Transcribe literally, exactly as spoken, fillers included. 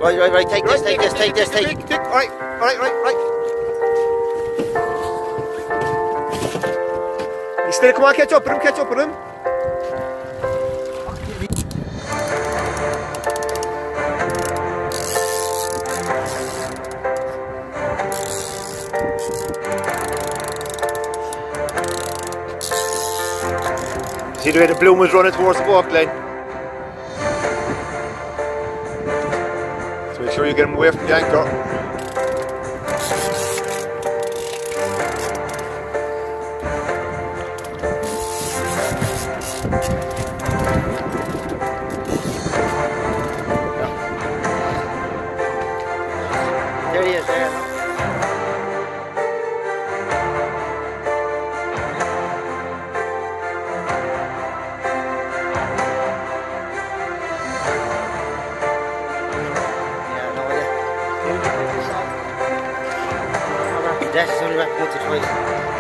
Right, right, right, take this, take this, take this, take this. Right, right, right, right. He's still, come on, catch up with him, catch up with him. See the way the bloom is running towards the walk line. So make sure you get him away from the anchor. There he is, there. That's only wrapped once or twice.